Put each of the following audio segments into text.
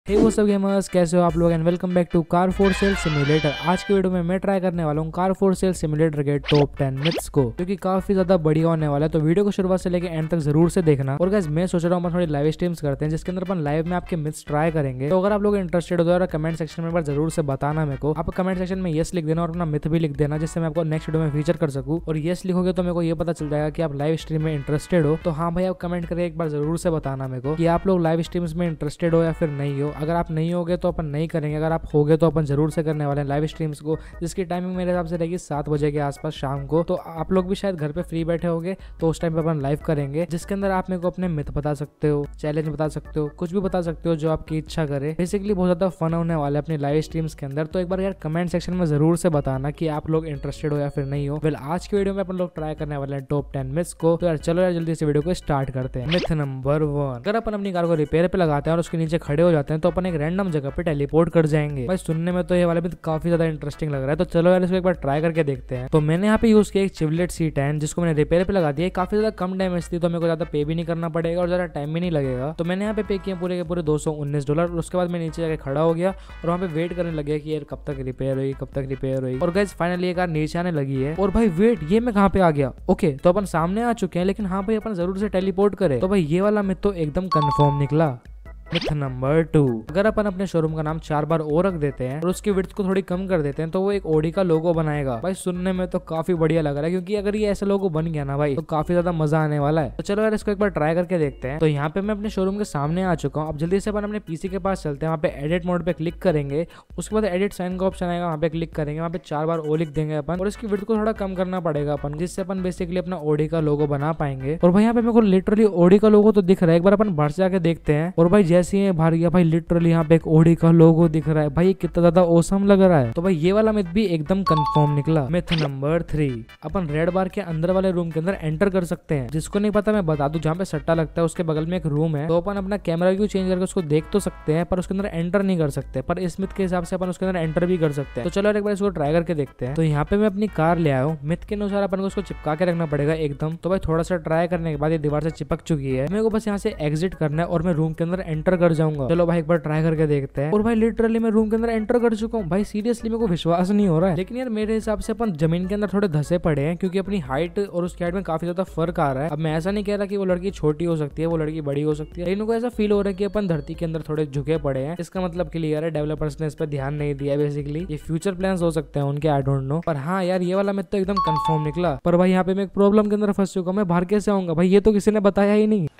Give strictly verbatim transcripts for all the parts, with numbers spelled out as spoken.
हे वो सब गेमर्स, कैसे हो आप लोग and welcome back to car for sale simulator. आज के वीडियो में मैं ट्राई करने वाला हूँ कार फॉर सेल सिमुलेटर के टॉप टेन मिथ्स को, जो कि काफी ज्यादा बढ़िया होने वाला है। तो वीडियो को शुरुआत से लेकर एंड तक जरूर से देखना। और गाइस मैं सोच रहा हूँ थोड़ी लाइव स्ट्रीम्स करते हैं जिसके अंदर अपन लाइव में आपके मिथ्स ट्राई करेंगे। तो अगर आप लोग इंटरेस्टेड हो तो कमेंट सेक्शन में एक बार जरूर से बताना मेरे को। आप कमेंट सेक्शन में यस लिख देना और अपना मिथ भी लिख देना, जिससे मैं आपको नेक्स्ट वीडियो में फीचर कर सकूँ। और यस लिखोगे तो मेरे को ये पता चल जाएगा कि आप लाइव स्ट्रीम में इंटरेस्टेड हो। तो हाँ भाई, आप कमेंट करके एक बार जरूर से बताना मेरे को कि आप लोग लाइव स्ट्रीम्स में इंटरेस्टेड हो या फिर नहीं हो। अगर आप नहीं होगे तो अपन नहीं करेंगे, अगर आप होगे तो अपन जरूर से करने वाले हैं लाइव स्ट्रीम्स को, जिसकी टाइमिंग मेरे हिसाब से रहेगी सात बजे के आसपास शाम को। तो आप लोग भी शायद घर पे फ्री बैठे होगे तो उस टाइम पे अपन लाइव करेंगे, जिसके अंदर आप मेरे को अपने मिथ बता सकते हो, चैलेंज बता सकते हो, कुछ भी बता सकते हो जो आपकी इच्छा करे। बेसिकली बहुत ज्यादा फन होने वाला है अपनी लाइव स्ट्रीम्स के अंदर। तो एक बार यार कमेंट सेक्शन में जरूर से बताना कि आप लोग इंटरेस्टेड हो या फिर नहीं हो। वेल आज की वीडियो में अपन लोग ट्राई करने वाले हैं टॉप टेन मिथ्स को। तो यार चलो यार जल्दी से वीडियो को स्टार्ट करते हैं। मिथ नंबर वन, अगर अपन अपनी कार को रिपेयर पे लगाते हैं और उसके नीचे खड़े हो जाते हैं तो अपन एक रैंडम जगह पे टेलीपोर्ट कर जाएंगे। भाई सुनने में तो ये वाला भी काफी ज्यादा इंटरेस्टिंग लग रहा है। तो चलो यार इसको एक बार ट्राई करके देखते हैं। तो मैंने यहाँ पे यूज किया एक चिवलेट सी टेन, जिसको मैंने रिपेयर पे लगा दिया। काफी ज्यादा कम डैमेज थी तो मेरे को ज्यादा पे भी नहीं करना पड़ेगा और ज्यादा टाइम भी नहीं लगेगा। तो मैंने यहाँ पे पे किया पूरे के पूरे दो सौ उन्नीस डॉलर। उसके बाद मैं नीचे जाके खड़ा हो गया और वहाँ पे वेट करने लगे कि यार कब तक रिपेयर हुई कब तक रिपेयर हुई। और गाइस फाइनली ये कार नीचे आने लगी है। और भाई वेट, ये मैं कहाँ पे आ गया? ओके तो अपन सामने आ चुके हैं, लेकिन हाँ भाई अपन जरूर से टेलीपोर्ट करें। तो भाई ये वाला मिथ तो एकदम कंफर्म निकला। मिथ नंबर टू, अगर अपन अपने शोरूम का नाम चार बार और रख देते हैं और उसकी विड्थ को थोड़ी कम कर देते हैं तो वो एक ऑडी का लोगो बनाएगा। भाई सुनने में तो काफी बढ़िया लग रहा है, क्योंकि अगर ये ऐसा लोगो बन गया ना भाई तो काफी ज्यादा मजा आने वाला है। तो चलो यार इसको एक बार ट्राई करके देखते हैं। तो यहाँ पे मैं अपने शोरूम के सामने आ चुका हूँ। अब जल्दी से अपन अपने पीसी के पास चलते हैं, वहाँ पे एडिट मोड पे क्लिक करेंगे। उसके बाद एडिट साइन का ऑप्शन आएगा, वहाँ पे क्लिक करेंगे, वहाँ पे चार बार ओ लिख देंगे अपन। और इसकी विड्थ को थोड़ा कम करना पड़ेगा अपन, जिससे अपन बेसिकली अपना ऑडी का लोगो बना पाएंगे। और भाई यहाँ पे मेरे को लिटरली ऑडी का लोगो तो दिख रहा है। एक बार अपन बाहर से जाके देखते हैं। और भाई जैसे ही बाहर गया लिटरली यहाँ पे एक ऑडी का लोगो दिख रहा है। भाई कितना ज्यादा औसम लग रहा है। तो भाई ये वाला मिथ भी एकदम कंफर्म निकला। मिथ नंबर थ्री, अपन रेड बार के अंदर वाले रूम के अंदर एंटर कर सकते हैं। जिसको नहीं पता मैं बता दूं, जहाँ पे सट्टा लगता है उसके बगल में एक रूम है। तो अपन अपना कैमरा व्यू चेंज करके उसको देख तो सकते हैं, पर उसके अंदर एंटर नहीं कर सकते। पर इस मिथ के हिसाब से अपन उसके अंदर एंटर भी कर सकते हैं। तो चलो एक बार इसको ट्राई करके देखते हैं। तो यहाँ पे मैं अपनी कार ले आया हूँ। मिथ के अनुसार अपन को उसको चिपका के रखना पड़ेगा एकदम। तो भाई थोड़ा सा ट्राई करने के बाद ये दीवार से चिपक चुकी है। मेरे को बस यहाँ से एग्जिट करना है और मैं रूम के अंदर एंटर कर जाऊंगा। चलो भाई एक बार ट्राई करके देखते हैं। और भाई लिटरली मैं रूम के अंदर एंटर कर चुका हूँ। भाई सीरियसली मेरे को विश्वास नहीं हो रहा है। लेकिन यार मेरे हिसाब से अपन जमीन के अंदर थोड़े धसे पड़े हैं, क्योंकि अपनी हाइट और उसकी हाइट में काफी ज्यादा फर्क आ रहा है। अब मैं ऐसा नहीं कह रहा कि वो लड़की छोटी हो सकती है, वो लड़की बड़ी हो सकती है, लेकिन को ऐसा फील हो रहा है कि अपन धरती के अंदर थोड़े झुके पड़े हैं। इसका मतलब क्लियर है, डेवलपर्स ने इस पर ध्यान नहीं दिया। बेसिकली ये फ्यूचर प्लान्स हो सकते हैं उनके, आई डोंट नो। पर हाँ यार ये वाला मैं तो एकदम कंफर्म निकला। पर भाई यहाँ पे मैं एक प्रॉब्लम के अंदर फंस चुका हूँ। मैं बाहर कैसे आऊंगा भाई? ये तो किसी ने बताया ही नहीं।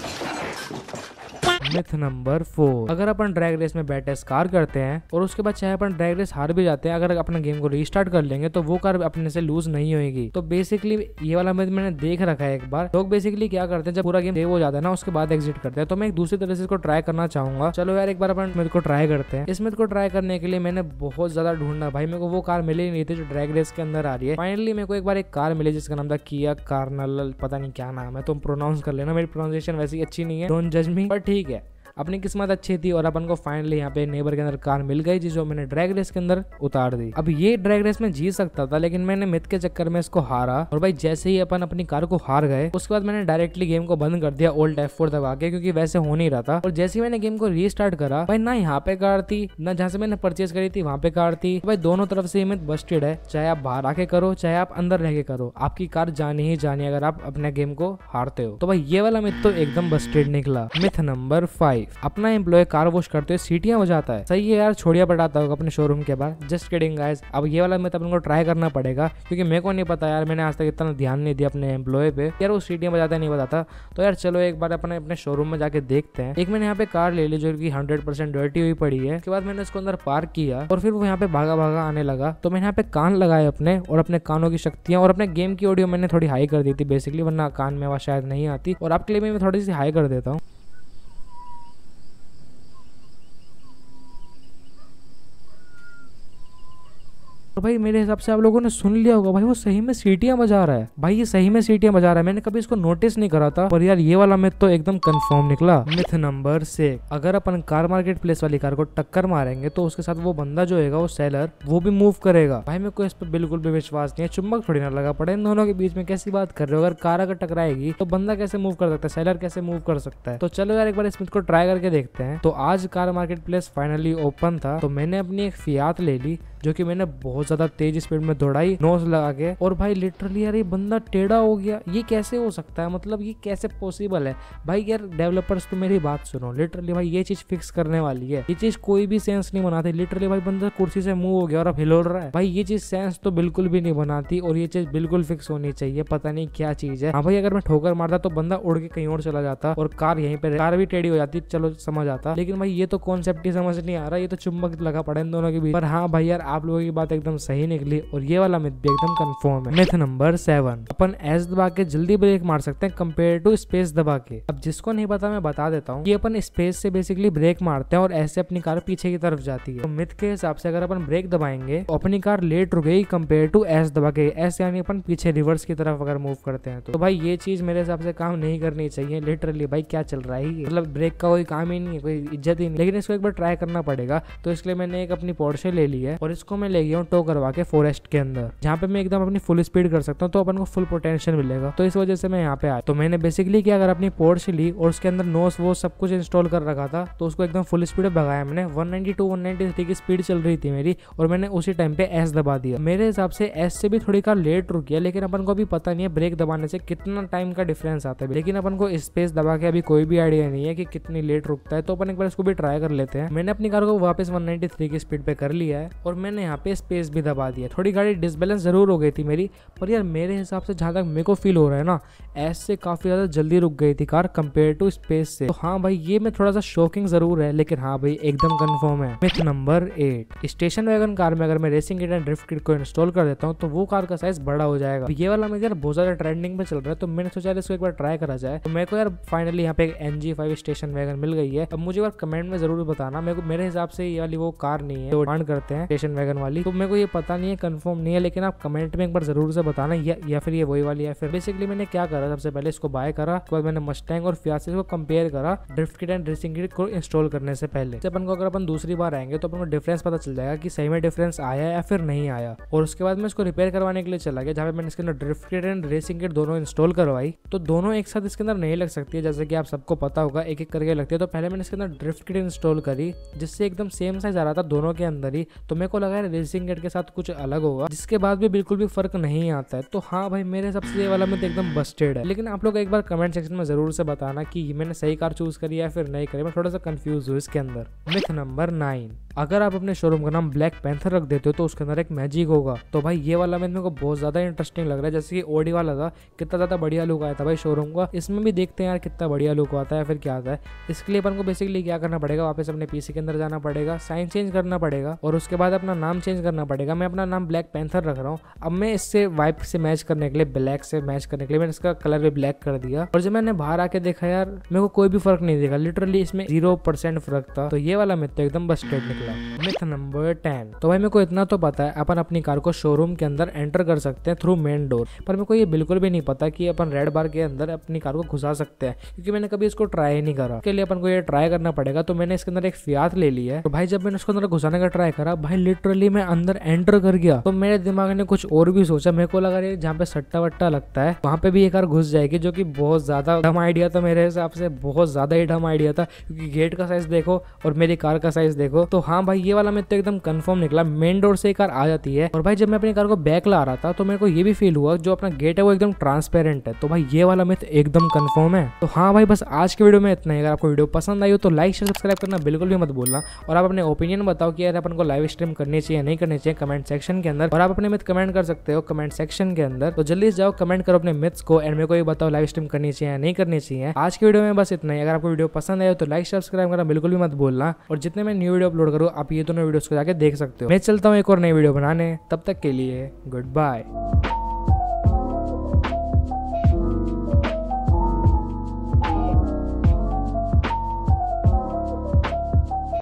मिथ नंबर फोर, अगर अपन ड्रैग रेस में बैठे कार करते हैं और उसके बाद चाहे अपन ड्रैग रेस हार भी जाते हैं, अगर अपना गेम को रीस्टार्ट कर लेंगे तो वो कार अपने से लूज नहीं होगी। तो बेसिकली ये वाला मिथ मैंने देख रखा है एक बार। लोग बेसिकली क्या करते हैं, जब पूरा गेम सेव हो जाता है ना उसके बाद एग्जिट करते हैं। तो मैं एक दूसरी तरह से इसको ट्राई करना चाहूंगा। चलो यार एक बार अपन मिथ को ट्राई करते हैं। इस मिथ को ट्राई करने के लिए मैंने बहुत ज्यादा ढूंढना भाई, मेरे को वो कार मिली नहीं थी जो ड्रैग रेस के अंदर आ रही है। फाइनली मेरे को एक बार एक कार मिली जिसका नाम था किया कार्नल, पता नहीं क्या नाम है, तुम प्रोनाउंस कर लेना, मेरी प्रोनाउंसिएशन वैसे ही अच्छी नहीं है, डोंट जज मी, पर ठीक है। अपनी किस्मत अच्छी थी और अपन को फाइनली यहाँ पे नेबर के अंदर कार मिल गई, जिसको मैंने ड्रैग रेस के अंदर उतार दी। अब ये ड्रैग रेस में जीत सकता था, लेकिन मैंने मिथ के चक्कर में इसको हारा। और भाई जैसे ही अपन अपनी कार को हार गए उसके बाद मैंने डायरेक्टली गेम को बंद कर दिया ओल्ड एफ फोर दबा के, क्योंकि वैसे हो नहीं रहा था। और जैसे ही मैंने गेम को रीस्टार्ट करा भाई, ना यहाँ पे कार थी ना जहाँ से मैंने परचेज करी थी वहाँ पे कार थी। भाई दोनों तरफ से मिथ बस्टेड है, चाहे आप बाहर आके करो चाहे आप अंदर रह के करो, आपकी कार जानी ही जानी अगर आप अपने गेम को हारते हो। तो भाई ये वाला मिथ तो एकदम बस्टेड निकला। मिथ नंबर फाइव, अपना एम्प्लॉय कार वॉश करते हुए सीटियां बजाता है। सही है यार, छोड़िया बढ़ाता होगा अपने शोरूम के बाहर। Just kidding guys. अब ये वाला मैं अपन को ट्राई करना पड़ेगा, क्योंकि मेरे को नहीं पता यार, मैंने आज तक इतना ध्यान नहीं दिया अपने एम्प्लॉय पे यार, वो सीटियां बजाता नहीं बताता। तो यार चलो एक बार अपने अपने शोरूम में जाके देखते हैं। एक मैंने यहाँ पे कार ले ली जो की हंड्रेड परसेंट डर्टी हुई पड़ी है। उसके बाद मैंने उसको अंदर पार्क किया और फिर वो यहाँ पे भागा भागा आने लगा। तो मैंने यहाँ पे कान लगाए अपने, और अपने कानों की शक्तियां और अपने गेम की ऑडियो मैंने थोड़ी हाई कर दी थी बेसिकली, वरना कान में आवाज शायद नहीं आती। और आपके लिए मैं थोड़ी सी हाई कर देता हूँ। तो भाई मेरे हिसाब से आप लोगों ने सुन लिया होगा, भाई वो सही में सीटियां बजा रहा है। भाई ये सही में सीटियां बजा रहा है, मैंने कभी इसको नोटिस नहीं करा था, पर यार ये वाला मिथ तो एकदम कंफर्म निकला। मिथ नंबर सिक्स, अगर अपन कार मार्केट प्लेस वाली कार को टक्कर मारेंगे तो उसके साथ वो बंदा जो है वो सेलर वो भी मूव करेगा। भाई मेरे को इस पर बिल्कुल भी विश्वास नहीं है, चुम्बक थोड़ी ना लगा पड़े इन दोनों के बीच में, कैसी बात कर रहे हो। अगर कार अगर टकराएगी तो बंदा कैसे मूव कर सकता है, सेलर कैसे मूव कर सकता है। तो चलो यार एक बार इस मिथ को ट्राई करके देखते हैं। तो आज car market place finally open था, तो मैंने अपनी एक फियात ले ली जो कि मैंने बहुत ज्यादा तेज स्पीड में दौड़ाई नोज लगा के, और भाई लिटरली यार ये बंदा टेढ़ा हो गया। ये कैसे हो सकता है, मतलब ये कैसे पॉसिबल है। भाई यार डेवलपर्स तो मेरी बात सुनो, लिटरली भाई ये चीज फिक्स करने वाली है, ये चीज कोई भी सेंस नहीं बनाती। लिटरली भाई बंदा कुर्सी से मूव हो गया और अब हिलोल रहा है, भाई ये चीज सेंस तो बिल्कुल भी नहीं बनाती, और ये चीज बिल्कुल फिक्स होनी चाहिए। पता नहीं क्या चीज है। हाँ भाई अगर मैं ठोकर मारता तो बंदा उड़ के कहीं और चला जाता और कार यहीं पे, कार भी टेढ़ी हो जाती, चलो समझ आता। लेकिन भाई ये तो कॉन्सेप्ट ही समझ नहीं आ रहा, ये तो चुम्बक लगा पड़ा इन दोनों के बीच। पर हाँ भाई यार आप लोगों की बात एकदम सही निकली, और ये वाला मिथ भी एकदम कंफर्म है। मिथ नंबर सेवन, अपन एस दबा के जल्दी ब्रेक मार सकते हैं कंपेयर टू स्पेस दबा के। अब जिसको नहीं पता मैं बता देता हूँ कि अपन स्पेस से बेसिकली ब्रेक मारते हैं और ऐसे अपनी कार पीछे की तरफ जाती है। तो मिथ के हिसाब से अगर अपन ब्रेक दबाएंगे तो अपनी कार लेट रुकेगी कंपेयर टू एस दबा के। एस यानी अपन पीछे रिवर्स की तरफ अगर मूव करते हैं तो, तो भाई ये चीज मेरे हिसाब से काम नहीं करनी चाहिए। लिटरली भाई क्या चल रहा है, मतलब ब्रेक का कोई काम ही नहीं है, कोई इज्जत ही नहीं। लेकिन इसको एक बार ट्राई करना पड़ेगा, तो इसके लिए मैंने एक अपनी पोर्शे ले ली है और इसको मैं ले गया हूँ टो करवा के फॉरेस्ट के अंदर, जहाँ पे मैं एकदम अपनी फुल स्पीड कर सकता हूँ, तो अपन को फुल पोटेंशियल मिलेगा। तो इस वजह से मैं यहाँ पे आया। तो मैंने बेसिकली क्या अगर अपनी पोर्शे ली और उसके अंदर नोस वो सब कुछ इंस्टॉल कर रखा था, तो उसको एकदम फुल स्पीड में भगाया मैंने। One ninety two one ninety three की स्पीड चल रही थी मेरी, और मैंने उसी टाइम पे एस दबा दिया। मेरे हिसाब से एस से भी थोड़ी कार लेट रुकी है, लेकिन अपन को अभी पता नहीं है ब्रेक दबाने से कितना टाइम का डिफरेंस आता है। लेकिन अपन को स्पेस दबा के अभी कोई भी आइडिया नहीं है कि कितनी लेट रुकता है, तो अपन एक बार इसको भी ट्राई कर लेते हैं। मैंने अपनी कार को वापस वन नाइंटी थ्री की स्पीड पे कर लिया है, और मैंने यहाँ पे स्पेस भी दबा दिया। थोड़ी गाड़ी डिसबैलेंस जरूर हो गई थी मेरी, पर यार मेरे हिसाब से जहां तक मेरे को फील हो रहा है ना, एस से काफी ज्यादा जल्दी रुक गई थी कार कंपेयर टू स्पेस से। तो हाँ भाई ये में थोड़ा सा शॉकिंग जरूर है, लेकिन हाँ भाई एकदम कंफर्म है। Myth number eight, station wagon car में अगर मैं racing kit and drift kit को इंस्टॉल कर देता हूँ तो वो कार का साइज बड़ा हो जाएगा। ये वाला मुझे यार बहुत ज्यादा ट्रेंडिंग में चल रहा है, तो मैंने सोचा इसको एक बार ट्राई करा जाए। तो मेरे को यार फाइनली यहाँ पे एक N G five station wagon मिल गई है। अब मुझे यार कमेंट में जरूर बताना, मेरे को मेरे हिसाब से ये वाली वो कार नहीं है जो डिमांड करते हैं स्टेशन वैगन वाली, तो मेरे को ये पता नहीं है, कंफर्म नहीं है, लेकिन आप कमेंट में एक बार जरूर से बताना या, या फिर ये वही वाली है। फिर बेसिकली मैंने क्या करा, सबसे पहले इसको बाय करा, उसके बाद मैंने मस्टैंग और फियाट से इसको कंपेयर करा drift kit and racing kit को इंस्टॉल करने से पहले। अपन को अगर अपन दूसरी बार आएंगे तो अपन को डिफरेंस पता चल जाएगा कि सही में डिफरेंस आया या फिर नहीं आया। और उसके बाद मैं इसको रिपेयर करवाने के लिए चला गया, जहाँ पे मैंने इसके अंदर drift kit and racing kit दोनों इंस्टॉल करवाई। तो दोनों एक साथ इसके अंदर नहीं लग सकती है, जैसे कि आप सबको पता होगा, एक एक करके लगती है। तो पहले मैंने इसके अंदर ड्रिफ्ट किट इंस्टॉल करी, जिससे एकदम सेम साइज आ रहा था दोनों के अंदर ही। तो मेरे को लगा रेसिंग किट के साथ कुछ अलग होगा, जिसके बाद भी बिल्कुल भी फर्क नहीं आता है। तो हाँ भाई मेरे सबसे ये वाला मिथ एकदम बस्टेड है। लेकिन आप लोग एक बार कमेंट सेक्शन में जरूर से बताना कि मैंने सही कार चूज करी है फिर नहीं करी, मैं थोड़ा सा कंफ्यूज हूँ इसके अंदर। मिथ नंबर नाइन, अगर आप अपने शोरूम का नाम ब्लैक पैंथर रख देते हो तो उसके अंदर एक मैजिक होगा। तो भाई ये वाला मिथ मेरे को बहुत ज्यादा इंटरेस्टिंग लग रहा है, जैसे कि ओडी वाला था, कितना ज्यादा बढ़िया लुक आया था भाई शोरूम का। इसमें भी देखते हैं यार कितना बढ़िया लुक आता है फिर क्या आता है। इसके लिए अपन को बेसिकली क्या करना पड़ेगा, वापस अपने पीसी के अंदर जाना पड़ेगा, साइन चेंज करना पड़ेगा, और उसके बाद अपना नाम चेंज करना पड़ेगा। मैं अपना नाम ब्लैक पैंथर रख रहा हूँ। अब मैं इससे वाइप से मैच करने के लिए, ब्लैक से मैच करने के लिए मैंने इसका कलर भी ब्लैक कर दिया। और जब मैंने बाहर आके देखा यार मेरे को कोई भी फर्क नहीं दिखा, लिटरली इसमें जीरो परसेंट फर्क था। तो ये वाला मिथ तो एकदम बस्टेड निकला। मिथ नंबर टेन, तो भाई मेरे को इतना तो पता है अपन अपनी कार को शोरूम के अंदर एंटर कर सकते हैं थ्रू मेन डोर, पर मेरे को ये बिल्कुल भी नहीं पता कि अपन रेड बार के अंदर अपनी कार को घुसा सकते हैं, क्योंकि मैंने कभी इसको ट्राई ही नहीं करा। इसके लिए अपन को ये ट्राई करना पड़ेगा। तो मैंने इसके अंदर एक फियात ले ली है। तो भाई जब मैंने उसके अंदर घुसाने का ट्राई करा, भाई लिटरली मैं अंदर एंटर कर गया। तो मेरे दिमाग ने कुछ और भी सोचा, मेरे को लगा जहाँ पे सट्टा वट्टा लगता है वहां पे भी ये कार घुस जाएगी, जो कि बहुत ज्यादा डम आइडिया था मेरे हिसाब से, बहुत ज्यादा ही डम आइडिया था, क्योंकि गेट का साइज देखो और मेरी कार का साइज देखो। तो हाँ भाई ये वाला मैं तो एकदम कंफर्म निकला, मेन डोर से कार आ जाती है। और भाई जब मैं अपनी कार को बैक ला रहा था तो मेरे को ये भी फील हुआ जो अपना गेट है वो एकदम ट्रांसपेरेंट है। तो भाई ये वाला मिथ एकदम कंफर्म है। तो हाँ भाई बस आज के वीडियो में इतना ही। अगर आपको वीडियो पसंद आई हो तो लाइक शेयर सब्सक्राइब करना बिल्कुल भी मत भूलना, और आप अपने ओपिनियन बताओ कि यार अपन को लाइव स्ट्रीम करनी चाहिए नहीं करनी चाहिए कमेंट सेक्शन के अंदर। और आप अपने मिथ कमेंट कर सकते हो कमेंट सेक्शन के अंदर। तो जल्दी जाओ कमेंट करो अपने मिथ्स को, एंड मेरे को ये बताओ लाइव स्ट्रीम करनी चाहिए या नहीं करनी चाहिए। आज की वीडियो में बस इतना ही। अगर आपको वीडियो पसंद आए तो लाइक सब्सक्राइब करना बिल्कुल भी मत भूलना, और जितने मैं न्यू वीडियो अपलोड करूँ आप ये दोनों वीडियोस को जाके देख सकते हो। मैं चलता हूँ एक और नई वीडियो बनाने, तब तक के लिए गुड बाय।